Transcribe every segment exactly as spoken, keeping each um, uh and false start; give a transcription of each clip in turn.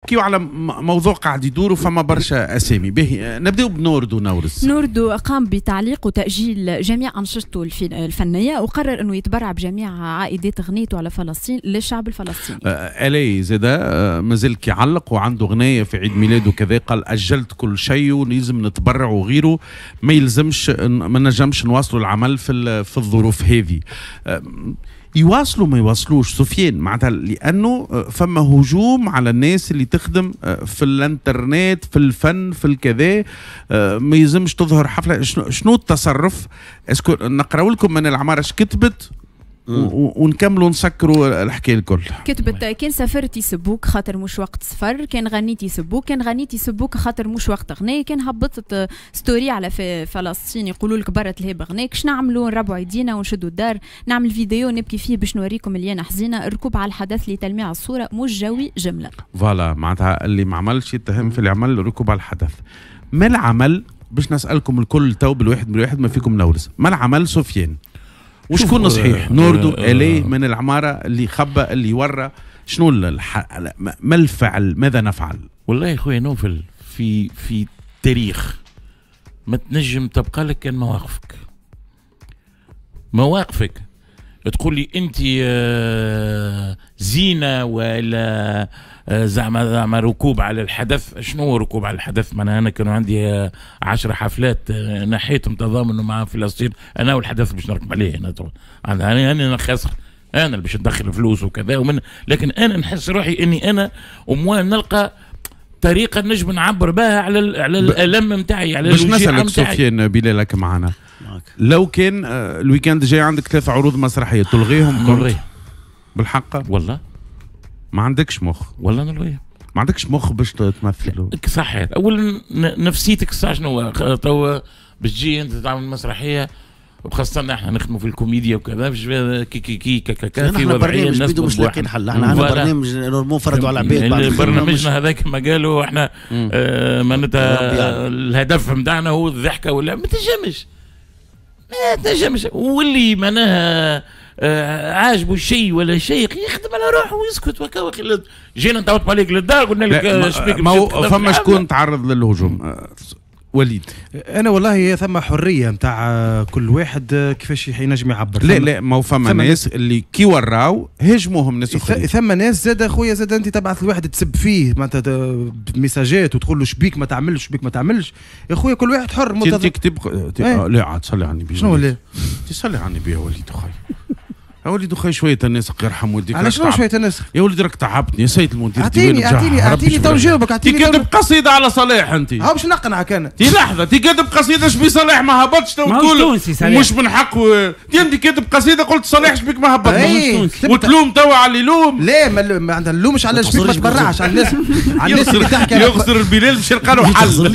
نحكيو على موضوع قاعد يدور وفما برشا اسامي. باهي نبداو بنوردو نورس. نوردو قام بتعليق وتاجيل جميع انشطته الفنيه وقرر انه يتبرع بجميع عائدات غنيته على فلسطين للشعب الفلسطيني. آه الي زادا آه مازال كيعلق وعنده غنايه في عيد ميلاده كذا، قال اجلت كل شيء ولازم نتبرع وغيره، ما يلزمش ما نجمش نواصلوا العمل في في الظروف هذه. آه يواصلوا ما يواصلوش سفيان معناتها لانه فما هجوم على الناس اللي تخدم في الانترنت في الفن في الكذا، ما يلزمش تظهر حفله. شنو التصرف؟ اسكو نقراو لكم من العماره اش كتبت ونكملوا نسكروا الحكايه الكل. كتبت كان سافرت يسبوك خاطر مش وقت سفر، كان غنيت يسبوك، كان غنيت يسبوك خاطر مش وقت غناء، كان هبطت ستوري على فلسطين يقولوا لك برت الهبه غناك، شنو نعملوا؟ نربعوا ايدينا ونشدوا الدار، نعمل فيديو نبكي فيه باش نوريكم مليانه حزينه، الركوب على الحدث لتلميع الصوره مش جوي جمله. فوالا معناتها اللي ما عملش يتهم في اللي عمل ركوب على الحدث. ما العمل باش نسالكم الكل تو بالواحد بالواحد ما فيكم نورس، ما العمل سفيان؟ وشكون صحيح؟ نوردو الي من العماره اللي خبى اللي ورى، شنو الح... ما الفعل؟ ماذا نفعل؟ والله يا خويا نوفل، في في تاريخ ما تنجم تبقى لك كان مواقفك مواقفك تقول لي انت زينه ولا زعما زعما ركوب على الحدث. شنو هو ركوب على الحدث؟ معناها انا كانوا عندي عشر حفلات نحيتهم تضامنوا مع فلسطين، انا والحدث باش نركب عليه انا طبعا انا انا خاسر، انا اللي باش ندخل فلوس وكذا ومن، لكن انا نحس روحي اني انا وموان نلقى طريقه نجم نعبر بها على على الالم نتاعي على باش نسالك سفيان بلالك معنا. لو كان الويكاند جاي عندك ثلاث عروض مسرحيه تلغيهم؟ نلغيهم بالحق والله. ما عندكش مخ والله نلغيهم. ما عندكش مخ باش تمثل؟ صح. اولا نفسيتك الساعه شنو توا باش تجي انت تعمل مسرحيه، وخاصة احنا نخدموا في الكوميديا وكذا باش كي كي كي كا في وضعيه الناس مش لاقيين حل. احنا عندنا برنامج منفرد على العباد، برنامجنا هذاك ما قالوا احنا آه معناتها الهدف نتاعنا هو الضحكه ولا ما تنجمش ما تنجمش، واللي معناها آه عاجبه الشيء ولا شيء يخدم على روحه ويسكت وكا وكا. جينا نطوط عليك للدار قلنا لك شبيك فما شكون تعرض للهجوم؟ وليد انا والله ثم حريه نتاع كل واحد كيفاش ينجم يعبر. لا لا ما هو فما ناس اللي كي وراو هاجموهم ناس اخرين. ثم ناس زاد اخويا زاد انت تبعث الواحد تسب فيه معناتها ميساجات وتقول له شبيك ما تعملش شبيك ما تعملش. يا خويا كل واحد حر انت تكتب ايه؟ لا عاد صلي على النبي. شنو لا تصلي على النبي يا وليد اخويا. يا وليد خي شويه الناس الله يرحم والديك. على شنو شويه الناس؟ يا وليد راك تعبتني يا سيد المدير. اعطيني اعطيني اعطيني تو نجاوبك. اعطيني تكتب قصيده على صلاح انت. ها باش نقنعك انا. تي لحظه تكتب قصيده شبي صلاح ما هبطش تقول مش من حق و... انت كاتب قصيده قلت صلاح شبيك ما هبطش وتلوم توا على اللي يلوم. لا ما عندنا نلومش على شبيك ما تبرعش على الناس على الناس اللي تحكي يغسر البلال باش يلقى له حل.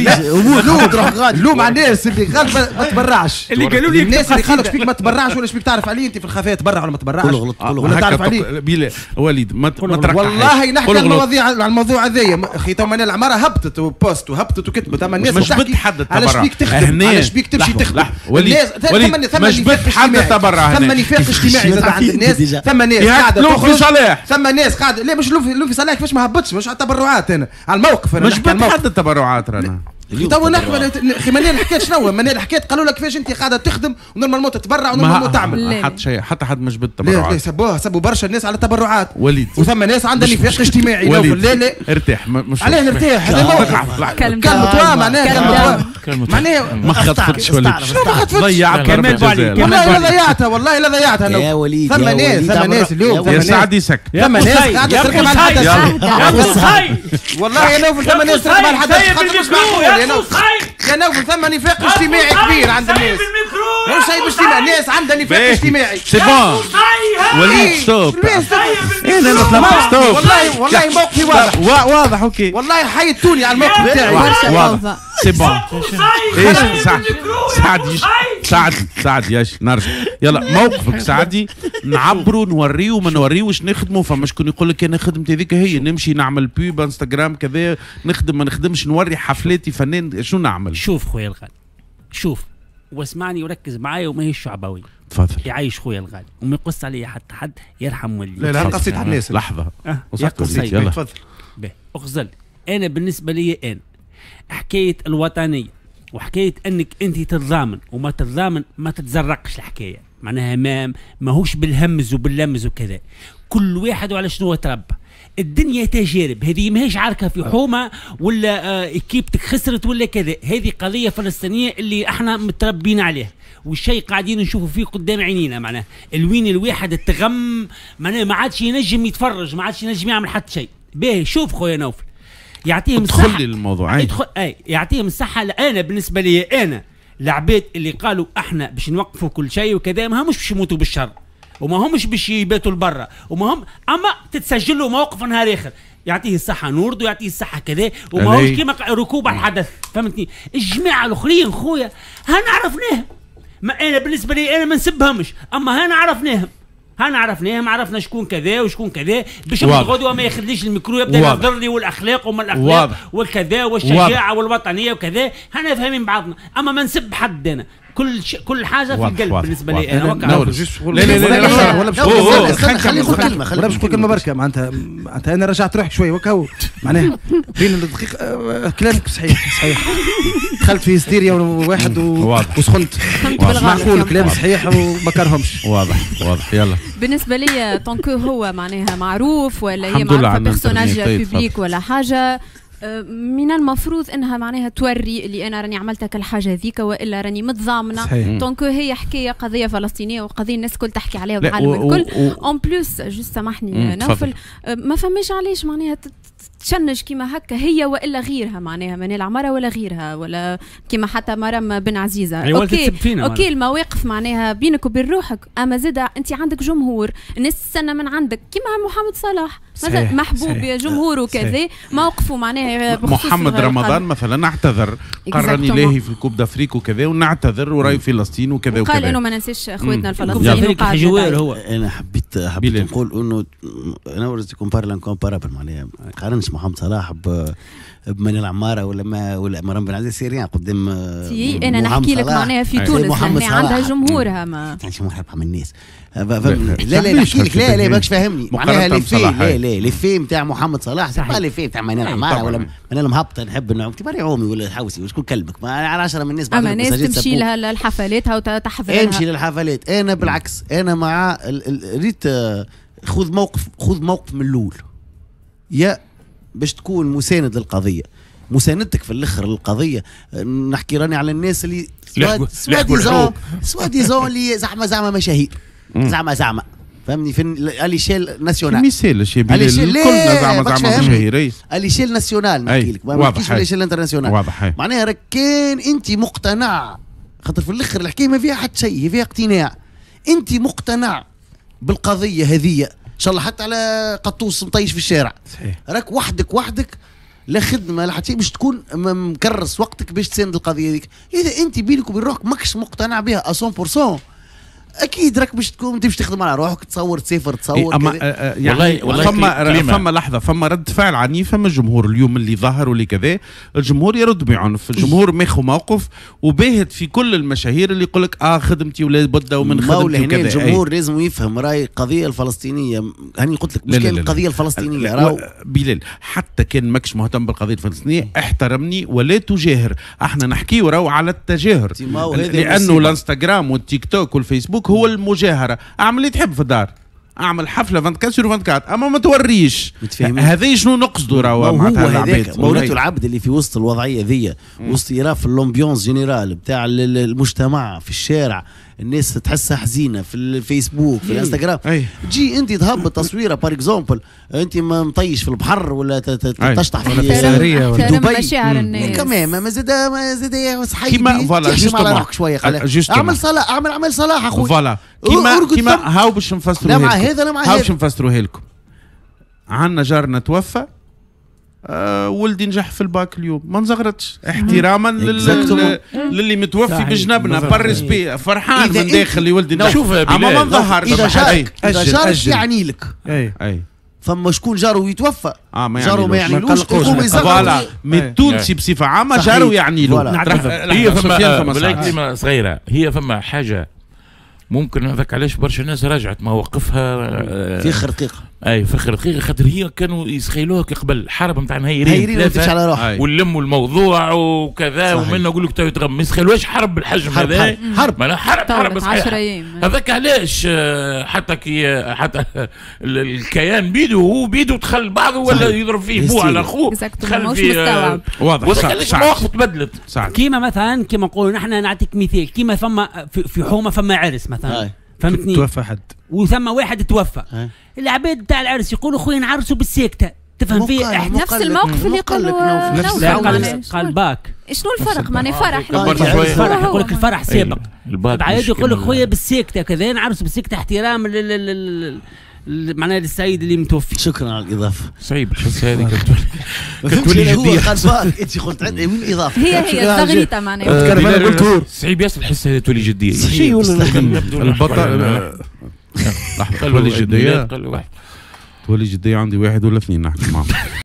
لوم على الناس اللي غاد ما تبرعش، اللي قالوا لي الناس اللي قالوا شبيك ما تبرعش ولا شبيك تعرف عليه انت في الخفاء تبرع ولا ما تبرعش ولا تعرف عليه. بلا وليد ما تركح. والله نحكي على المواضيع على الموضوع هذايا اخي. تو من العماره هبطت وبوست وهبطت وكتبت، اما الناس مش بد حد على شبيك تخدم على شبيك تمشي تخدم. الناس ثم مش بد حد تبرع، ثم نفاق اجتماعي زاد عند الناس، ثم ناس قاعده لوم في صلاح، ثم ناس قاعده لا مش لوم في صلاح كيفاش ما هبطش مش على التبرعات. انا على الموقف انا مش بد حد التبرعات رانا تو نحكي اخي. ماني الحكايه شنو؟ ماني الحكايه قالوا لك كيفاش انت قاعده تخدم ونورمالمون تتبرع ونورمالمون تعمل حتى شيء حتى حد مش بالتبرعات. لا سبوها سبوا برشا الناس على التبرعات وليد، وثم ناس عندها نفاق اجتماعي. لا لا ارتاح مش عليه نرتاح. هذا موقف كلمة معناها كلمة معناها ما خطفتش وليد. شنو ما خطفتش؟ ضيعت كمال بالي والله لا ضيعتها والله لا ضيعتها يا وليد. ثم ناس ثم ناس اليوم يا سعد يسكت. ثم ناس قاعده تركب على الحدث. والله يا نوفل ثم ناس تركب على الحدث خاطر مش معقول يا نوفل. يا نوفل ثم نفاق اجتماعي كبير عند الناس. مش سايب اجتماعي، الناس عندها نفاق اجتماعي. سي بون وليد ستوب. انا نطلع ستوب. والله والله موقفي واضح واضح اوكي. والله حيدتوني على الموقف تاعي. واضح سي بون. ايش سعد سعد سعد سعد ياش نرجع يلا موقفك سعدي نعبروا نوريو ما نوريوش نخدموا. فما شكون يقول لك انا خدمتي هذيك هي نمشي نعمل بوب انستغرام كذا نخدم ما نخدمش نوري حفلاتي فنان شو نعمل. شوف خويا الغالي شوف واسمعني وركز معايا وماهيش شعبوي. تفضل. يعيش خويا الغالي وما يقص عليا حتى حد يرحم والدي. لا لا قصيت على الناس لحظه أه. يا قصيت يلا تفضل. اغزل انا بالنسبه لي انا حكايه الوطنيه وحكايه انك انت تتضامن وما تتضامن ما تتزرقش الحكايه، معناها ما ماهوش بالهمز وباللمز وكذا، كل واحد وعلى شنو تربى. الدنيا تجارب، هذه ماهيش عاركه في حومه ولا آه اكيبتك خسرت ولا كذا، هذه قضيه فلسطينيه اللي احنا متربين عليها، والشيء قاعدين نشوفوا فيه قدام عينينا. معناه الوين الواحد التغم معناه ما عادش ينجم يتفرج، ما عادش ينجم يعمل حتى شيء. باهي شوف خويا نوفل يعطيهم الصحه، ادخل لي الموضوع. ادخل اي يعطيهم الصحه. انا بالنسبه لي انا العباد اللي قالوا احنا باش نوقفوا كل شيء وكذا ما همش باش يموتوا بالشر وما همش باش يباتوا لبرا وما هم، اما تتسجل له موقف نهار اخر يعطيه الصحه نورد ويعطيه الصحه كذا، وما هوش كيما ركوب على الحدث. فهمتني؟ الجماعه الاخرين خويا ها نعرفناهم، ما انا بالنسبه لي انا ما نسبهمش، اما ها نعرفناهم ها عرفناهم، عرفنا شكون كذا وشكون كذا، باش غدوه ما ياخذليش الميكرو يبدا يهضر لي والاخلاق وما الاخلاق والكذا والشجاعه والوطنيه وكذا. انا فاهمين بعضنا، اما ما نسب حد انا، كل ش... كل حاجه في القلب بالنسبه لي انا. لا لا لا ولا باش خلي نقول كلمه ولا باش نقول كلمه بركه. معناتها معناتها انا رجعت روحي شوي وكهو معناها بين الدقيقه كلامك صحيح صحيح دخلت في هستيريا واحد وسخنت معقول كلام صحيح وما كرهمش. واضح واضح. يلا بالنسبه لي طونكو هو معناها معروف ولا هي معروفه بيرسوناج بيبليك ولا حاجه، من المفروض انها معناها توري اللي انا راني عملت الحاجه ذيك والا راني متضامنه. دونك هي حكايه قضيه فلسطينيه وقضيه الناس الكل تحكي عليها والعالم الكل. اون بلوس جوست سامحني نوفل، ما فماش علاش معناها تشنج كيما هكا هي والا غيرها، معناها منال عماره ولا غيرها ولا كيما حتى مرام بن عزيزه. اوكي اوكي المواقف معناها بينك وبين روحك، اما زاده انت عندك جمهور، الناس تستنى من عندك كيما محمد صلاح مثلا محبوب يا جمهور وكذا، موقفه معناها محمد رمضان مثلا اعتذر قرر يلاهي في الكوب دافريك وكذا ونعتذر وراي فلسطين وكذا وكذا، قال انه ما ننساش اخواتنا الفلسطينيين جوار. هو انا حبيت حبيت نقول انه انا وريت كومبار لان كومبارابل معناها قارنش محمد صلاح ب بمنال عماره ولا ما ولا مرام بن عزيز سيريان قدام. انا نحكي لك معناها في تونس عندها جمهورها ما مش مرحب من الناس. لا لا نحكي لك لا لا ماكش فاهمني معناها لي في لا لا لي في نتاع محمد صلاح صح لي في نتاع منال عماره ولا منال مهبطه نحب انه تبري عومي ولا حوسي وشكون كلمك ما على عشرة من الناس. اما ناس تمشي لها للحفلاتها وتحضرها امشي للحفلات. انا بالعكس انا مع ريت خذ موقف خذ موقف من الاول يا باش تكون مساند للقضيه. مساندتك في الاخر للقضيه نحكي راني على الناس اللي سوا ديزون سوا ديزون اللي زعما زعما مشاهير زعما زعما فهمني في اليشيل ناسيونال مثال شي كلنا زعما زعما مشاهير اليشيل ناسيونال نحكي لك ما نحكيش اليشيل انترناسيونال. واضح. معناها راك كان انت مقتنع، خاطر في الاخر الحكايه ما فيها حتى شيء، فيها اقتناع. انت مقتنع بالقضيه هذه ان شاء الله حتى على قطوس مطيش في الشارع صحيح. راك وحدك وحدك لا خدمه لا حتى باش تكون مكرس وقتك باش تساند القضيه هذيك. اذا انت بينك وبين روحك ماكش مقتنع بها مية بالمية اكيد راك باش تكون باش تخدم على روحك تصور تسافر تصور إيه. اما آه يعني والله فما فما لحظه فما رد فعل عنيف. فما الجمهور اليوم اللي ظهر واللي كذا الجمهور يرد بعنف. الجمهور ماخذ موقف وباهت في كل المشاهير اللي يقول لك اه خدمتي ولا بدا ومن خدمتي وكذا. الجمهور لازم يفهم راي القضيه الفلسطينيه. هاني قلت لك مش كان القضيه الفلسطينيه راهو بلال حتى كان ماكش مهتم بالقضيه الفلسطينيه احترمني ولا تجاهر. احنا نحكيو راهو على التجاهر لانه الانستغرام والتيك توك والفيسبوك هو المجاهره. اعمل اللي تحب في الدار، اعمل حفله أربعة وعشرين سور أربعة وعشرين اما ما توريش. هذا شنو نقصدوا راهو معناتها العباد مولات العبد اللي في وسط الوضعيه ذي وسط يراف اللومبيونس جينيرال بتاع المجتمع في الشارع، الناس تحسها حزينه في الفيسبوك في الانستغرام. تجي انت تهبط تصويره بار اكزومبل انت مطيش في البحر ولا تشطح في دبي كمان ما زاد ما زاد صحيح كيما فوالا جوست شويه اعمل صلاح اعمل عمل صلاح اخويا فوالا كيما كيما هاو باش نفسروا لا مع هذا لا مع هذا هاو باش نفسروها لكم. عندنا جارنا توفى آه ولدي نجح في الباك اليوم ما نزغرتش احتراما لل... للي متوفي بجنبنا بالريسبي فرحان من داخل اللي ولدي نجح. شوف اما ما نظهرش اذا جارك اذا جارك يعني لك اي اي فما شكون جاره يتوفى اه ما جاره ما يعنيلوش فوالا من التونسي بصفه عامه جاره يعني له. هي فما كلمه صغيره هي فما حاجه ممكن هذاك علاش برشا ناس رجعت مواقفها في خرقيقه اي فخر دقيقه خاطر هي كانوا يسخيلوها قبل حرب نتاع نهيرين هيرين تمشي على روحها ونلموا الموضوع وكذا ومنا نقول لك تو يتغم ما يسخيلوهاش حرب بالحجم هذا حرب حرب حرب حرب عشرة ايام هذاك علاش حتى كي حتى الكيان بيدو هو بيدو دخل بعضه ولا يضرب فيه بو على اخوه دخل فيه واضح واضح علاش المواقف تبدلت كيما مثلا كيما نقولوا نحن نعطيك مثال كيما ثم في حومه فما عرس مثلا فهمتني توفى حد وثم واحد توفى العباد تاع العرس يقولوا خويا نعرسوا بالسيكته تفهم فيه نفس الموقف اللي قالوا قال قال باك شنو الفرق ماني فرح الفرح يقول لك الفرح سابق بعد يقول لك خويا بالسيكته كذا نعرسوا بالسيكته احترام معناها للسعيد اللي متوفي. شكرا على الاضافه. صعيب الحس هذه كتولي جديه. انت قلت وين الاضافه؟ هي هي الزغريطه معناها. صعيب ياسر الحس هذه تولي جديه. شيء ولا البطل لحظه تولي جديه تولي جديه عندي واحد ولا اثنين نحكي معهم.